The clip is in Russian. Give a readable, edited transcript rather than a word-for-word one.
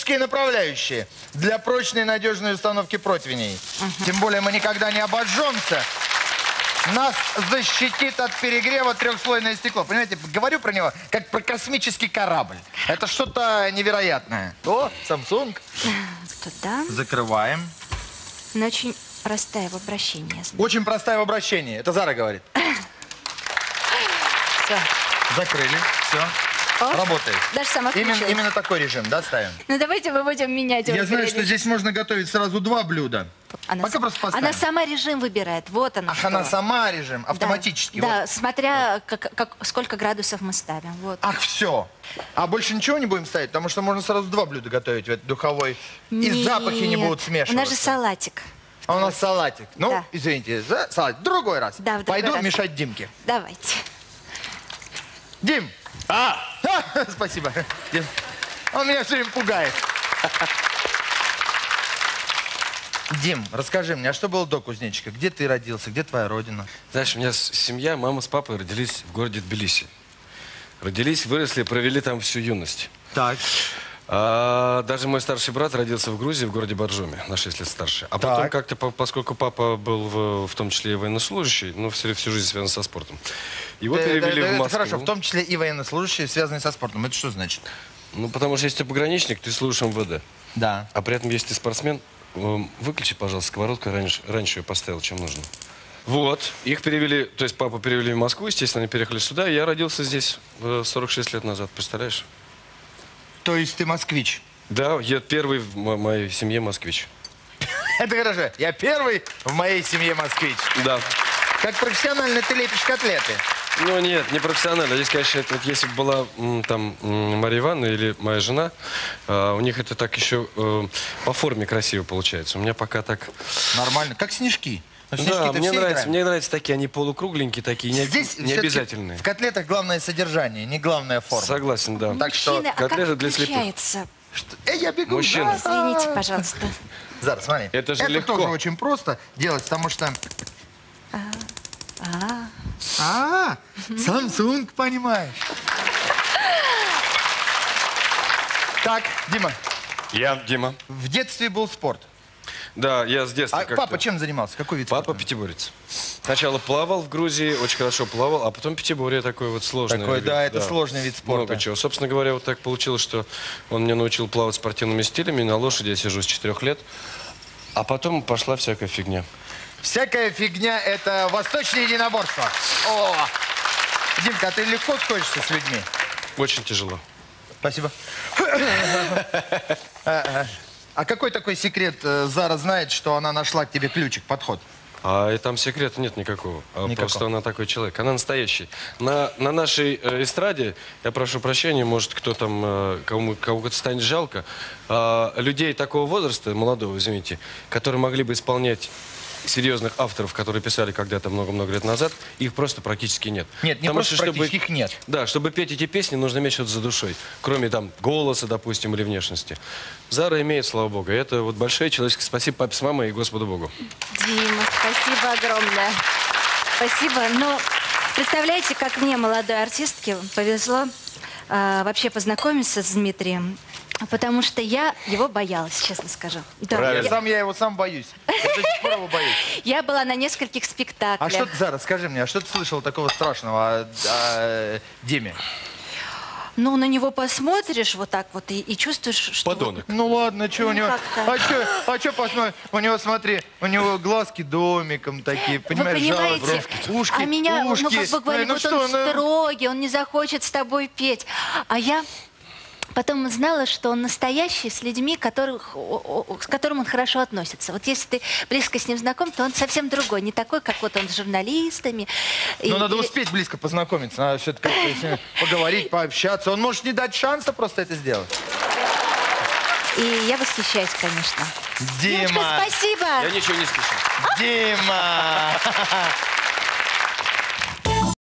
Герметические направляющие для прочной и надежной установки противней. Тем более мы никогда не обожжемся. Нас защитит от перегрева трехслойное стекло. Понимаете, говорю про него, как про космический корабль. Это что-то невероятное. О, Samsung. Туда. Закрываем. Но очень простая в обращении. Очень простая в обращении. Это Зара говорит. Все. Закрыли. Все. О, Работает. даже сама включилась. Именно такой режим, да, ставим? Ну давайте мы будем менять. Я знаю, что здесь можно готовить сразу 2 блюда. Пока просто поставим. Она сама режим выбирает. Вот она. Ах, она сама режим, автоматически. Да, вот. смотря сколько градусов мы ставим. Вот. Ах, все. А больше ничего не будем ставить, потому что можно сразу 2 блюда готовить в этой духовой. И запахи не будут смешиваться. У нас же салатик. А у нас салатик. Ну, Да. извините, за салатик. В другой раз. Да, в другой Пойду раз. мешать Димке. Давайте. Дим! Спасибо. Дим. Он меня все время пугает. Дим, расскажи мне, а что было до кузнечика? Где ты родился? Где твоя родина? Знаешь, у меня семья, мама с папой родились в городе Тбилиси. Родились, выросли, провели там всю юность. Так. Даже мой старший брат родился в Грузии, в городе Боржоми, на 6 лет старше. А потом как-то, поскольку папа был в том числе и военнослужащий, ну, всю жизнь связан со спортом, его перевели в Москву. Хорошо, в том числе и военнослужащие, связанные со спортом. Это что значит? Ну, потому что если ты пограничник, ты служишь МВД. Да. А при этом, если ты спортсмен, выключи, пожалуйста, сковородку, раньше ее поставил, чем нужно. Вот, их перевели, то есть папу перевели в Москву, естественно, они переехали сюда, и я родился здесь 46 лет назад, представляешь? То есть ты москвич? Да, я первый в моей семье москвич. Это хорошо. Я первый в моей семье москвич. Да. Как профессионально ты лепишь котлеты? Ну нет, не профессионально. Здесь, конечно, это, вот, если бы была там Мария Ивановна или моя жена, у них это так еще по форме красиво получается. У меня пока так... Нормально. Как снежки. Но Да, мне мне нравятся такие, они полукругленькие такие, Здесь не обязательные. В котлетах главное содержание, не главная форма. Согласен, да. Так что Мужчины, а котлеты как для слепых. включается? я бегу. Мужчина. Извините, пожалуйста. Зара, смотри. Это же легко. тоже очень просто делать, потому что... Samsung, понимаешь. Так, Дима, Я, Дима. в детстве был спорт. Да, я с детства А папа чем занимался? Какой вид Папа спорта? пятиборец. Сначала плавал в Грузии, очень хорошо плавал, а потом пятиборье такой вот сложный. Такой, вид, да, это сложный вид спорта. Много чего. Собственно говоря, вот так получилось, что он меня научил плавать спортивными стилями. На лошади я сижу с 4 лет. А потом пошла всякая фигня. Всякая фигня – это восточное единоборство. О! Димка, а ты легко сходишься с людьми? Очень тяжело. Спасибо. А какой такой секрет Зара знает, что она нашла к тебе ключик, подход? А и там секрета нет никакого. Просто она такой человек. Она настоящий. На нашей эстраде, я прошу прощения, может, кто там, кого-то станет жалко, людей такого возраста, молодого, извините, которые могли бы исполнять серьезных авторов, которые писали когда-то много-много лет назад, их просто практически нет. Нет, не Потому просто что, практически их нет. Да, чтобы петь эти песни, нужно иметь что-то за душой. Кроме там голоса, допустим, или внешности. Зара имеет, слава богу. И это вот большое человеческое спасибо папе с мамой и Господу Богу. Дима, спасибо огромное. Спасибо. Ну, представляете, как мне, молодой артистке, повезло вообще познакомиться с Дмитрием. Потому что я его боялась, честно скажу. Да, Я его сам боюсь. Я до сих пор его боюсь. я была на нескольких спектаклях. А что ты, Зара, скажи мне, а что ты слышала такого страшного о Диме? Ну, на него посмотришь вот так вот и чувствуешь, что... Подонок. Ну ладно, что у него... как-то. А что посмотри? У него, смотри, у него глазки домиком такие, понимаешь, Вы понимаете, жалобы, ушки, а меня, ушки. ну, как бы говорит, вот он строгий, он не захочет с тобой петь. А я... Потом знала, что он настоящий, с людьми, к которым он хорошо относится. Вот если ты близко с ним знаком, то он совсем другой. Не такой, как вот он с журналистами. Но надо успеть близко познакомиться. Надо все-таки с ним поговорить, пообщаться. Он может не дать шанса просто это сделать. И я восхищаюсь, конечно. Дима! Димочка, спасибо! Я ничего не слышал. Дима!